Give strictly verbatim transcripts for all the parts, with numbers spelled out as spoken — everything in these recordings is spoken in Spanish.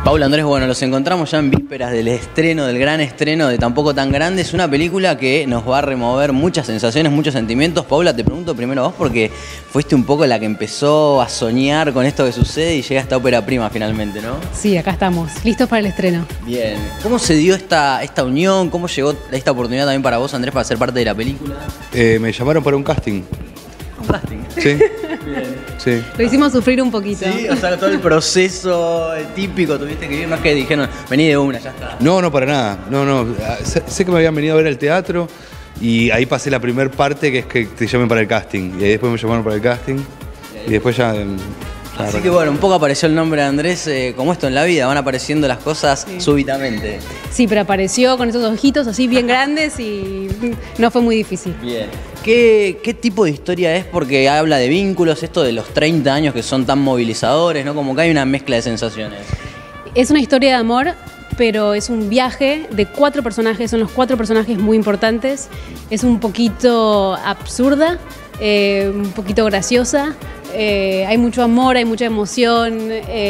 Paula, Andrés, bueno, los encontramos ya en vísperas del estreno, del gran estreno de Tampoco Tan Grande. Es una película que nos va a remover muchas sensaciones, muchos sentimientos. Paula, te pregunto primero a vos porque fuiste un poco la que empezó a soñar con esto que sucede y llega esta ópera prima finalmente, ¿no? Sí, acá estamos, listos para el estreno. Bien. ¿Cómo se dio esta, esta unión? ¿Cómo llegó esta oportunidad también para vos, Andrés, para ser parte de la película? Eh, me llamaron para un casting. Un casting. Sí. Bien. Sí. Lo hicimos sufrir un poquito. Sí, o sea, todo el proceso típico tuviste que ir, no es que dijeron, vení de una, ya está. No, no, para nada. No, no. Sé, sé que me habían venido a ver al teatro y ahí pasé la primera parte, que es que te llamen para el casting. Y ahí después me llamaron para el casting y después ya... ya Así que bueno, un poco apareció el nombre de Andrés, eh, como esto en la vida, van apareciendo las cosas sí. súbitamente. Sí, pero apareció con esos ojitos así bien grandes y no fue muy difícil. Bien. ¿Qué, qué tipo de historia es? Porque habla de vínculos, esto de los treinta años que son tan movilizadores, ¿no? Como que hay una mezcla de sensaciones. Es una historia de amor, pero es un viaje de cuatro personajes, son los cuatro personajes muy importantes. Es un poquito absurda, eh, un poquito graciosa. Eh, hay mucho amor, hay mucha emoción,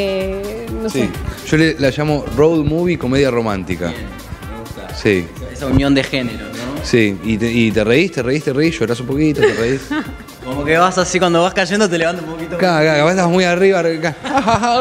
eh, no sí. sé. Yo le, la llamo road movie, comedia romántica. Bien, me gusta. Sí. Esa unión de género, ¿no? Sí, y te, y te reís, te reís, te reís, llorás un poquito, te reís. Como que vas así, cuando vas cayendo te levantas un poquito. Claro, claro, capaz estás muy arriba. Ah,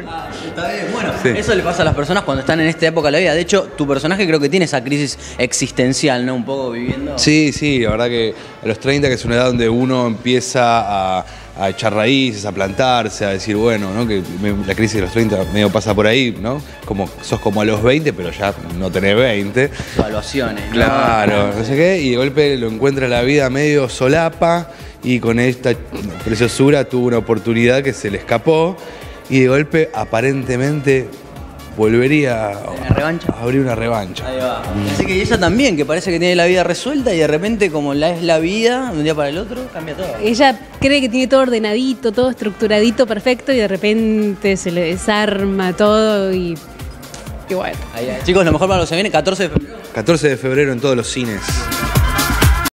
está bien. Bueno, sí. Eso le pasa a las personas cuando están en esta época de la vida. De hecho, tu personaje creo que tiene esa crisis existencial, ¿no? Un poco viviendo. Sí, sí, la verdad que a los treinta, que es una edad donde uno empieza a, a echar raíces, a plantarse, a decir, bueno, ¿no? Que me, la crisis de los treinta medio pasa por ahí, ¿no? Como sos como a los veinte, pero ya no tenés veinte. Evaluaciones, ¿no? Claro, no sé qué, y de golpe lo encuentra la vida medio solapa y con esta preciosura tuvo una oportunidad que se le escapó y de golpe aparentemente volvería a, revancha? a abrir una revancha. Ahí va. Mm. Así que ella también, que parece que tiene la vida resuelta y de repente, como la es la vida, de un día para el otro, cambia todo. Ella cree que tiene todo ordenadito, todo estructuradito, perfecto, y de repente se le desarma todo y... y bueno. Ahí, chicos, lo mejor para los que viene, catorce de febrero. catorce de febrero en todos los cines.